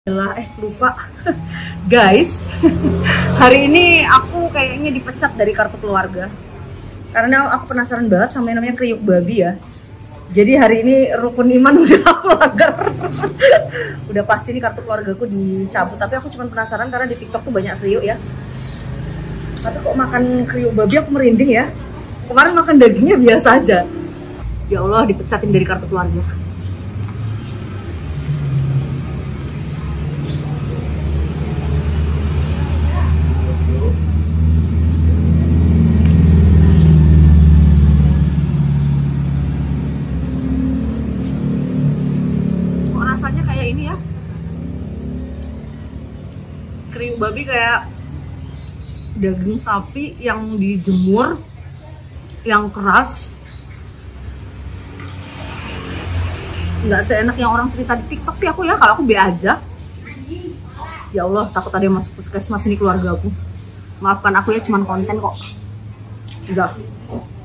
Lupa guys. Hari ini aku kayaknya dipecat dari kartu keluarga karena aku penasaran banget sama yang namanya kriuk babi ya. Jadi hari ini rukun iman udah aku langgar. Udah pasti nih kartu keluargaku dicabut, tapi aku cuma penasaran karena di TikTok tuh banyak kriuk ya. Tapi kok makan kriuk babi aku merinding ya. Kemarin makan dagingnya biasa aja. Ya Allah, dipecatin dari kartu keluarga. Rasanya kayak ini ya, kriuk babi kayak daging sapi yang dijemur, yang keras, nggak seenak yang orang cerita di TikTok sih aku ya. Kalau aku be aja. Ya Allah, takut ada yang masuk puskesmas ini keluarga aku. Maafkan aku ya, cuman konten kok. Udah.